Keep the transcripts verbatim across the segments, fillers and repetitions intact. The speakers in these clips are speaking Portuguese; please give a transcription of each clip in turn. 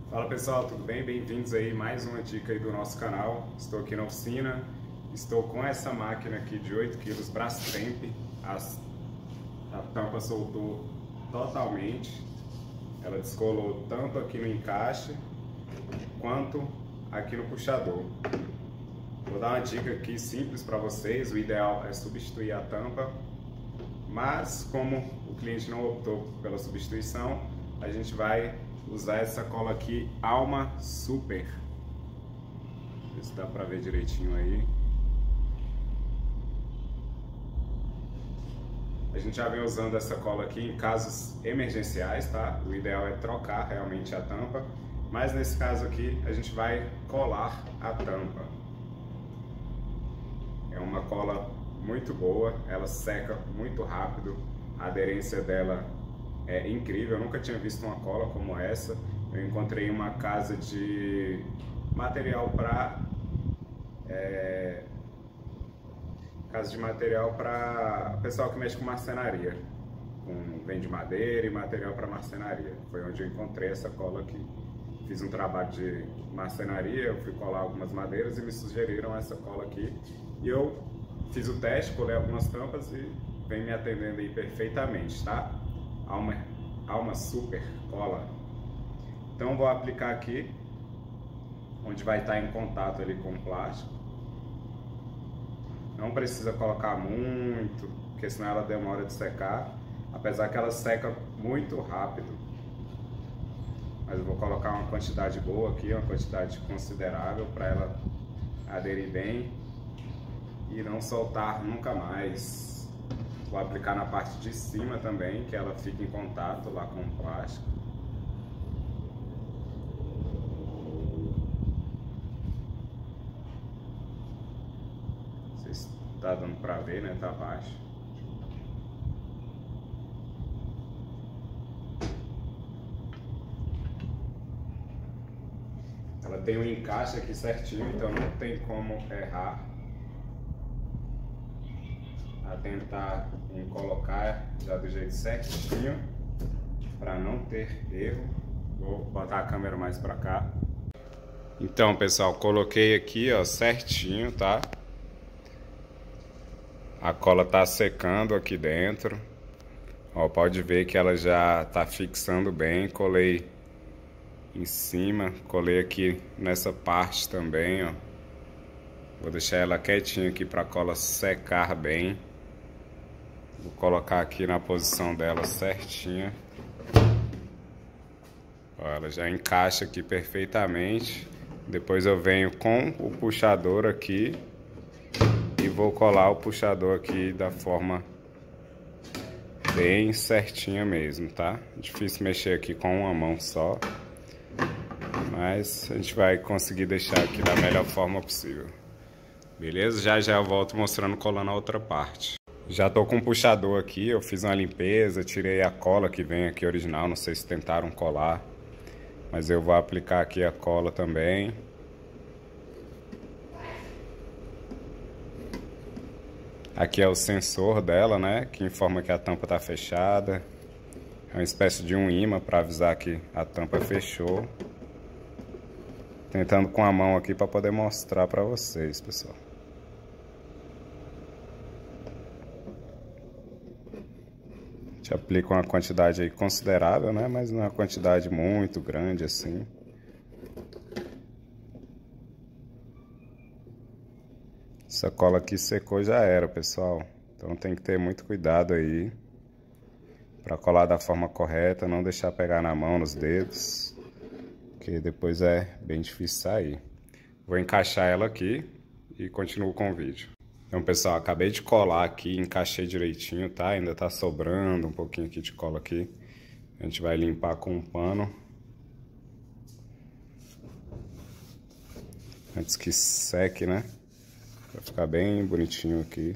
Fala pessoal, tudo bem? Bem-vindos aí, mais uma dica aí do nosso canal. Estou aqui na oficina, estou com essa máquina aqui de oito quilos Brastemp. As, a tampa soltou totalmente, ela descolou tanto aqui no encaixe quanto aqui no puxador. Vou dar uma dica aqui simples para vocês, o ideal é substituir a tampa, mas como o cliente não optou pela substituição, a gente vai usar essa cola aqui Alma Super. Ver se dá para ver direitinho aí. A gente já vem usando essa cola aqui em casos emergenciais, tá? O ideal é trocar realmente a tampa, mas nesse caso aqui a gente vai colar a tampa. É uma cola muito boa, ela seca muito rápido, a aderência dela é incrível. Eu nunca tinha visto uma cola como essa. Eu encontrei uma casa de material para é, casa de material para pessoal que mexe com marcenaria, com vende madeira e material para marcenaria. Foi onde eu encontrei essa cola aqui. Fiz um trabalho de marcenaria, eu fui colar algumas madeiras e me sugeriram essa cola aqui. E eu fiz o teste, colei algumas tampas e vem me atendendo aí perfeitamente, tá? Alma, Alma Super Cola. Então vou aplicar aqui, onde vai estar em contato ali com o plástico. Não precisa colocar muito, porque senão ela demora de secar. Apesar que ela seca muito rápido. Mas eu vou colocar uma quantidade boa aqui, uma quantidade considerável para ela aderir bem e não soltar nunca mais. Vou aplicar na parte de cima também, que ela fique em contato lá com o plástico. Não sei se tá dando pra ver, né? Tá baixo. Ela tem um encaixe aqui certinho, então não tem como errar a tentar em colocar já do jeito certinho para não ter erro. Vou botar a câmera mais para cá. Então pessoal, coloquei aqui ó certinho, tá? A cola tá secando aqui dentro, ó, pode ver que ela já tá fixando bem. Colei em cima, colei aqui nessa parte também, ó. Vou deixar ela quietinha aqui para a cola secar bem. Vou colocar aqui na posição dela certinha. Ó, ela já encaixa aqui perfeitamente. Depois eu venho com o puxador aqui e vou colar o puxador aqui da forma bem certinha mesmo, tá? Difícil mexer aqui com uma mão só, mas a gente vai conseguir deixar aqui da melhor forma possível. Beleza? Já já eu volto mostrando colando a outra parte. Já tô com o puxador aqui, eu fiz uma limpeza, tirei a cola que vem aqui original, não sei se tentaram colar, mas eu vou aplicar aqui a cola também. Aqui é o sensor dela, né, que informa que a tampa tá fechada. É uma espécie de um imã para avisar que a tampa fechou. Tentando com a mão aqui para poder mostrar para vocês, pessoal. A gente aplica uma quantidade aí considerável, né? Mas não é uma quantidade muito grande assim. Essa cola aqui secou já era, pessoal. Então tem que ter muito cuidado aí para colar da forma correta, não deixar pegar na mão, nos dedos, porque depois é bem difícil sair. Vou encaixar ela aqui e continuo com o vídeo. Então pessoal, acabei de colar aqui, encaixei direitinho, tá? Ainda tá sobrando um pouquinho aqui de cola aqui. A gente vai limpar com um pano antes que seque, né? Vai ficar bem bonitinho aqui.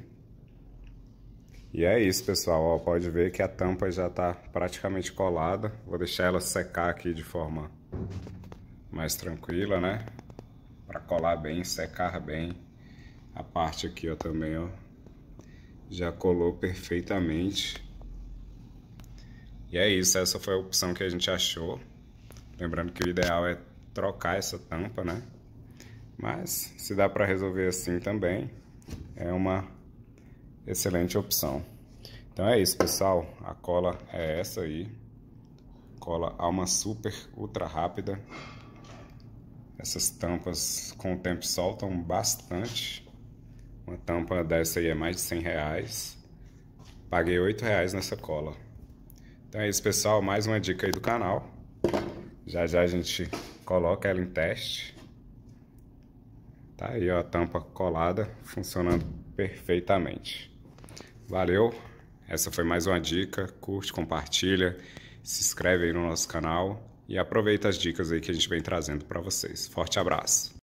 E é isso, pessoal, ó, pode ver que a tampa já tá praticamente colada. Vou deixar ela secar aqui de forma mais tranquila, né? Para colar bem, secar bem. A parte aqui, ó, também, ó, já colou perfeitamente. E é isso, essa foi a opção que a gente achou. Lembrando que o ideal é trocar essa tampa, né? Mas se dá para resolver assim também, é uma excelente opção. Então é isso, pessoal. A cola é essa aí. Cola Alma Super Ultra Rápida. Essas tampas com o tempo soltam bastante. Uma tampa dessa aí é mais de cem reais. Paguei oito reais nessa cola. Então é isso, pessoal. Mais uma dica aí do canal. Já já a gente coloca ela em teste. Tá aí, ó, a tampa colada, funcionando perfeitamente. Valeu! Essa foi mais uma dica. Curte, compartilha, se inscreve aí no nosso canal e aproveita as dicas aí que a gente vem trazendo para vocês. Forte abraço!